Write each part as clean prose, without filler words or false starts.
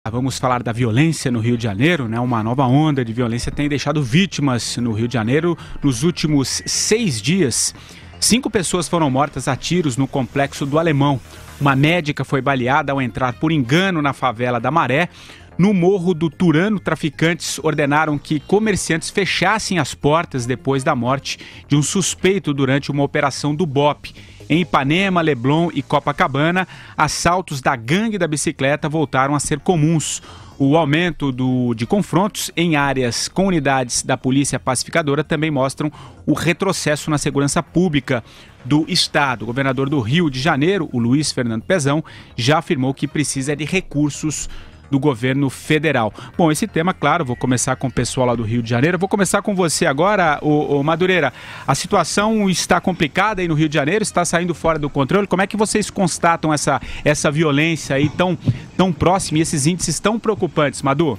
Vamos falar da violência no Rio de Janeiro, né? Uma nova onda de violência tem deixado vítimas no Rio de Janeiro. Nos últimos 6 dias, 5 pessoas foram mortas a tiros no Complexo do Alemão. Uma médica foi baleada ao entrar por engano na favela da Maré. No Morro do Turano, traficantes ordenaram que comerciantes fechassem as portas depois da morte de um suspeito durante uma operação do BOPE. Em Ipanema, Leblon e Copacabana, assaltos da gangue da bicicleta voltaram a ser comuns. O aumento de confrontos em áreas com unidades da Polícia Pacificadora também mostram o retrocesso na segurança pública do Estado. O governador do Rio de Janeiro, o Luiz Fernando Pezão, já afirmou que precisa de recursos do governo federal. Bom, esse tema, claro, vou começar com o pessoal lá do Rio de Janeiro. Vou começar com você agora, o Madureira. A situação está complicada aí no Rio de Janeiro, está saindo fora do controle. Como é que vocês constatam essa violência aí tão próxima e esses índices tão preocupantes, Madu?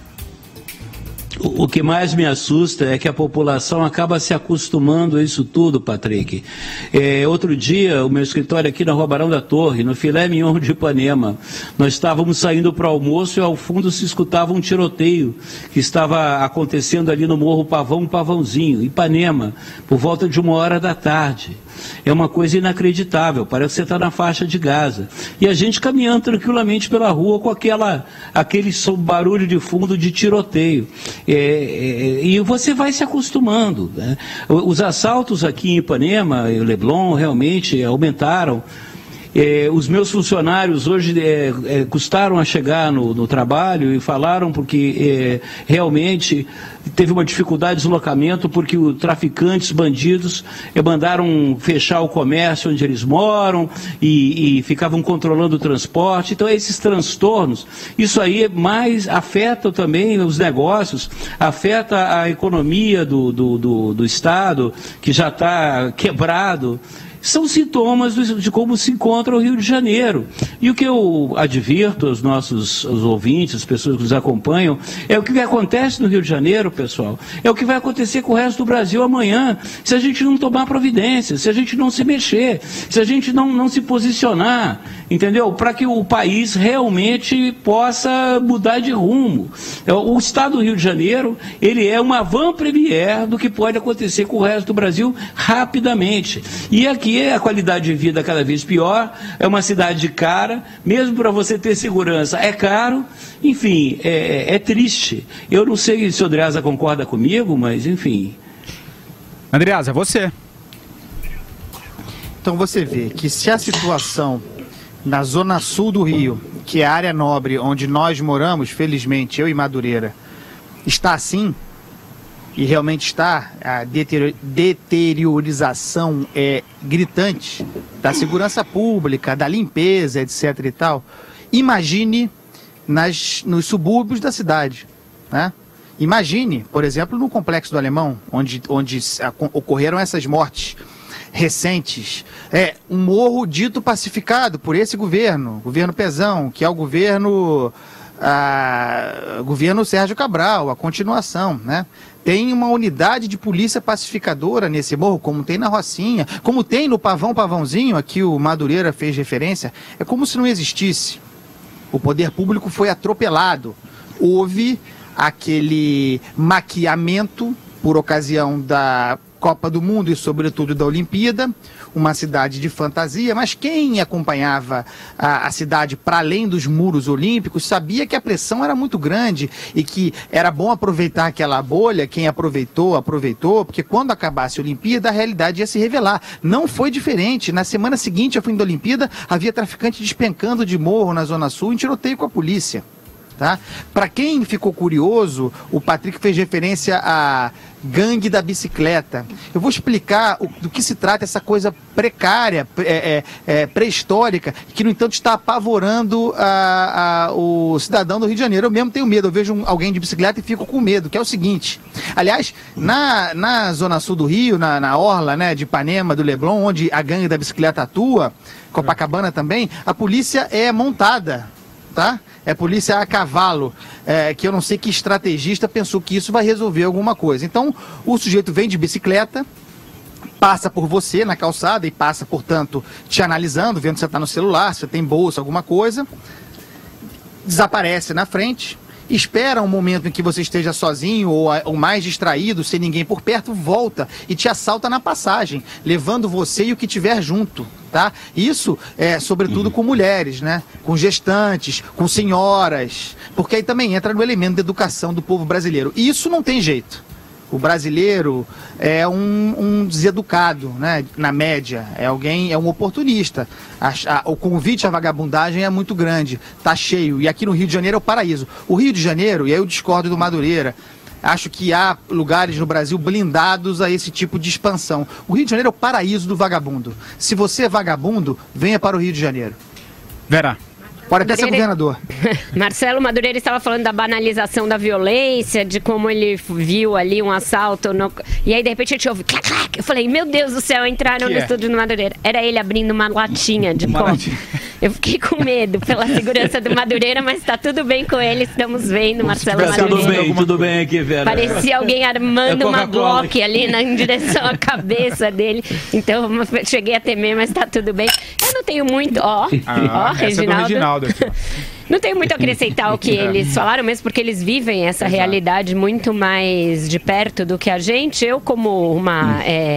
O que mais me assusta é que a população acaba se acostumando a isso tudo, Patrick. Outro dia, o meu escritório aqui na Rua Barão da Torre, no Filé Mignon de Ipanema, nós estávamos saindo para o almoço e ao fundo se escutava um tiroteio que estava acontecendo ali no Morro Pavãozinho, Ipanema, por volta de 1h da tarde. É uma coisa inacreditável, parece que você está na faixa de Gaza. E a gente caminhando tranquilamente pela rua com aquele barulho de fundo de tiroteio. E você vai se acostumando, né? Os assaltos aqui em Ipanema e Leblon realmente aumentaram. Os meus funcionários hoje custaram a chegar no trabalho e falaram porque realmente teve uma dificuldade de deslocamento porque os traficantes, bandidos, mandaram fechar o comércio onde eles moram e ficavam controlando o transporte. Então, esses transtornos, isso aí mais afeta também os negócios, afeta a economia do Estado, que já está quebrado. São sintomas de como se encontra o Rio de Janeiro. E o que eu advirto aos nossos ouvintes, as pessoas que nos acompanham, é o que acontece no Rio de Janeiro, pessoal. É o que vai acontecer com o resto do Brasil amanhã, se a gente não tomar providência, se a gente não se mexer, se a gente não se posicionar, entendeu? Para que o país realmente possa mudar de rumo. O Estado do Rio de Janeiro, ele é uma avant-première do que pode acontecer com o resto do Brasil rapidamente. E aqui a qualidade de vida cada vez pior, é uma cidade cara, mesmo para você ter segurança é caro, enfim, é triste. Eu não sei se o Andreasa concorda comigo, mas enfim. Andreasa, você. Então você vê que se a situação na zona sul do Rio, que é a área nobre onde nós moramos, felizmente, eu e Madureira, está assim, e realmente está, a deteriorização gritante da segurança pública, da limpeza, etc. e tal, imagine nos subúrbios da cidade, né? Imagine, por exemplo, no Complexo do Alemão, onde ocorreram essas mortes recentes, um morro dito pacificado por esse governo Pezão, que é o governo Sérgio Cabral, a continuação, né? Tem uma unidade de polícia pacificadora nesse morro, como tem na Rocinha, como tem no Pavãozinho, aqui o Madureira fez referência, é como se não existisse. O poder público foi atropelado. Houve aquele maquiamento por ocasião da Copa do Mundo e, sobretudo, da Olimpíada, uma cidade de fantasia, mas quem acompanhava a cidade para além dos muros olímpicos sabia que a pressão era muito grande e que era bom aproveitar aquela bolha. Quem aproveitou, porque quando acabasse a Olimpíada, a realidade ia se revelar. Não foi diferente. Na semana seguinte, ao fim da Olimpíada, havia traficante despencando de morro na Zona Sul em tiroteio com a polícia. Tá? Para quem ficou curioso, o Patrick fez referência à gangue da bicicleta. Eu vou explicar do que se trata essa coisa precária, pré-histórica, que, no entanto, está apavorando o cidadão do Rio de Janeiro. Eu mesmo tenho medo, eu vejo alguém de bicicleta e fico com medo, que é o seguinte. Aliás, na zona sul do Rio, na orla, né, de Ipanema, do Leblon, onde a gangue da bicicleta atua, Copacabana também, a polícia é montada, tá? É polícia a cavalo, que eu não sei que estrategista pensou que isso vai resolver alguma coisa. Então, o sujeito vem de bicicleta, passa por você na calçada e passa, portanto, te analisando, vendo se você está no celular, se você tem bolsa, alguma coisa. desaparece na frente, espera um momento em que você esteja sozinho ou mais distraído, sem ninguém por perto, volta e te assalta na passagem, levando você e o que tiver junto, tá? Isso é sobretudo com mulheres, né? Com gestantes, com senhoras, porque aí também entra no elemento da educação do povo brasileiro. E isso não tem jeito. O brasileiro é um deseducado, né? Na média, é um oportunista. O convite à vagabundagem é muito grande, tá cheio. E aqui no Rio de Janeiro é o paraíso. O Rio de Janeiro, e aí eu discordo do Madureira, acho que há lugares no Brasil blindados a esse tipo de expansão. O Rio de Janeiro é o paraíso do vagabundo. Se você é vagabundo, venha para o Rio de Janeiro. Vera. Pode até ser governador. Marcelo Madureira estava falando da banalização da violência, de como ele viu ali um assalto. E aí, de repente, a gente ouve clac, clac. Eu falei, meu Deus do céu, entraram no estúdio do Madureira. Era ele abrindo uma latinha de copo. Eu fiquei com medo pela segurança do Madureira, mas tá tudo bem com ele. Estamos vendo, Marcelo Madureira. Tudo bem aqui, Vera. Parecia alguém armando uma Glock ali em direção à cabeça dele. Então, cheguei a temer, mas tá tudo bem. Eu não tenho muito... Ó, Reginaldo. Não tenho muito a acrescentar ao que eles falaram, mesmo porque eles vivem essa realidade muito mais de perto do que a gente. Eu, como uma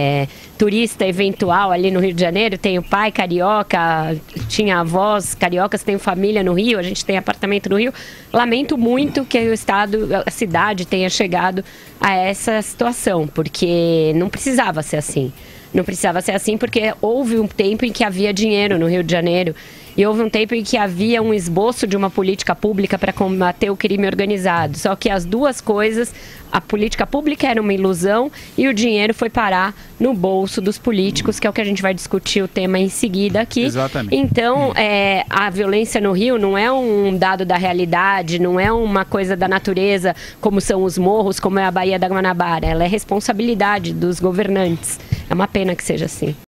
turista eventual ali no Rio de Janeiro, tenho pai carioca, tinha avós cariocas, tenho família no Rio, a gente tem apartamento no Rio. Lamento muito que o estado, a cidade tenha chegado a essa situação, porque não precisava ser assim. Não precisava ser assim porque houve um tempo em que havia dinheiro no Rio de Janeiro e houve um tempo em que havia um esboço de uma política pública para combater o crime organizado. Só que as duas coisas, a política pública era uma ilusão e o dinheiro foi parar no bolso dos políticos, que é o que a gente vai discutir o tema em seguida aqui. Exatamente. Então, a violência no Rio não é um dado da realidade, não é uma coisa da natureza, como são os morros, como é a Baía da Guanabara. Ela é responsabilidade dos governantes. É uma pena que seja assim.